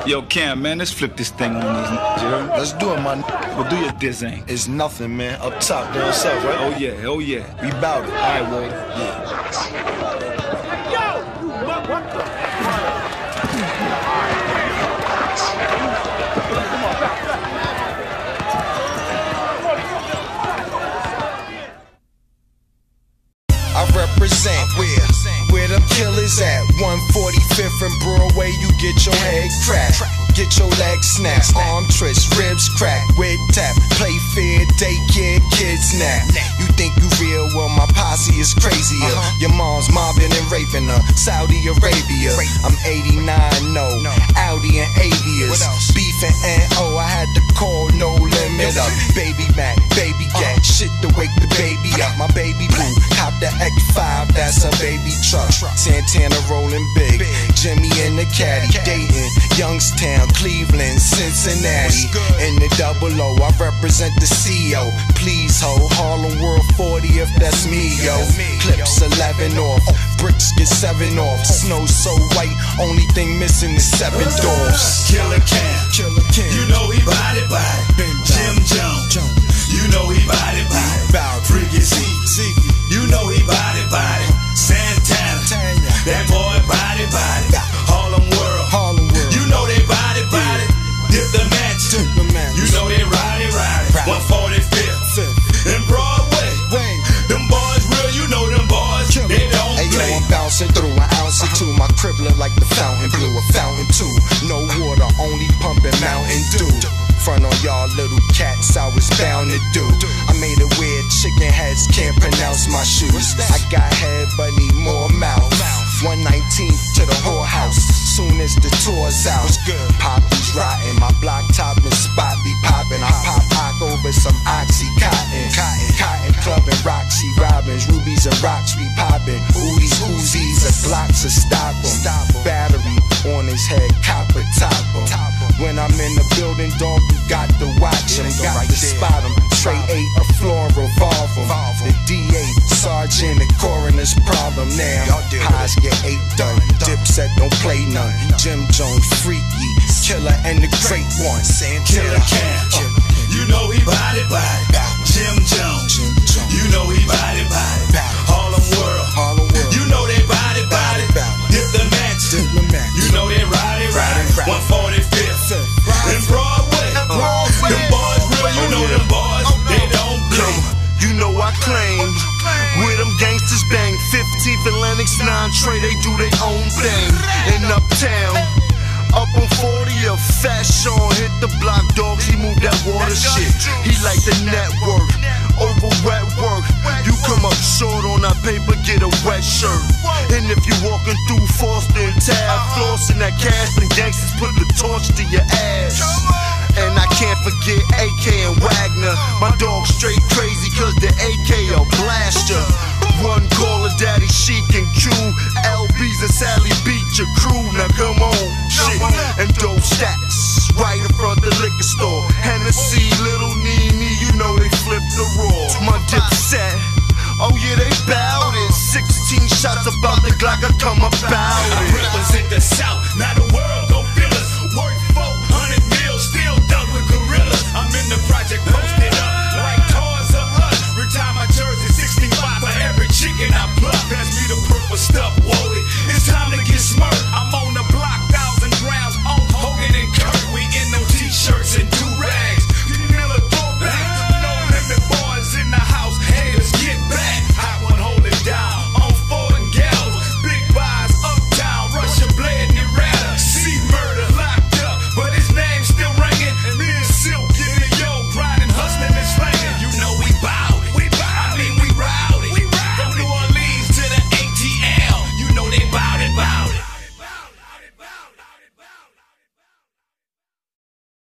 Yo, Cam, man, let's flip this thing on these niggas, you heard? Let's do it, man. Well, do your design. It's nothing, man. Up top, down south, right? Oh, yeah, oh, yeah. We bout it. All right, Ward. Yeah. What the? I represent where them killers at. 145th and Broadway, you get your head cracked, get your legs snapped, arm twist, ribs cracked, wig tap, play fair, daycare, kids nap. You think you real? Well, my posse is crazier. Your mom's mobbing and raping her, Saudi Arabia. I'm 89, no, Audi and Avias, beefing and oh, I had to call no limit up. Baby Mac, baby gat, shit to wake the baby up. My baby boo, cop the X5, that's a baby truck. Santana rolling big, Jimmy in the caddy, Dayton, Youngstown, Cleveland, Cincinnati. In the double O, I represent the CO. Please ho, Harlem World 40 if that's me, yo. Clips 11 off, bricks get 7 off. Snow so white, only thing missing is 7 doors. Killer Cam, you know he body. Jim Jones, you know he body. Freaky Z, you know he body. Santana, that boy body. Harlem World, you know they body. Dip the mansion, you know they ride. 145th and Broadway, them boys real, you know them boys, they don't play. Hey yo, I'm bouncing through an ounce or two. My crib look like the fountain blue, a fountain too. No water, only pumping Mountain Dew. Front on y'all little cats, I was bound to do. I made it weird, chicken heads can't pronounce my shoes. I got head but need more mouth. 119th to the whorehouse, soon as the tour's out. Poppy's rotten, my block top and spot be poppin'. I pop Ock over some Oxycontin. Cotton Club and Roxy Robbins, rubies and rocks we poppin'. Oodies, Uzis, and Glocks to stop 'em. Battery on his head, copper top 'em. When I'm in the building, dog, you got to watch him, got to spot him. Trey 8, a floor revolve him. The DA, sergeant, the coroner's problem now. Pies get 8 done, Dipset don't play none. Jim Jones, freaky, killer and the great one. Killer Cam, you know he body. Jim Jones, you know he body. Harlem World, you know they body. Dip the mansion, you know they ride. 145th and Broadway, them boys real, you know them boys, they don't play. You know I claim where them gangsters bang. 15th and Lennox, 9 Trey, they do their own thing. In Uptown, up on 40th, Fat Sean hit the block, dogs, he moved that water shit. He like the network, over wet work. You come up short on that paper, get a wet shirt. And if you walking through Foster and Tab, flossing that cash, then gangsters put the torch to your ass. And I can't forget AK and Wagner. My dog straight crazy cause the AK a blaster. One caller, Daddy Chic and Q. LB's and Sally beat your crew. Now come on, shit. And dope stacks right in front the liquor store. Hennessy, Little Nene, you know they flip the raw. My Dipset, oh yeah, they bout it. 16 shots about the Glock, I come about it. I represent the South, not a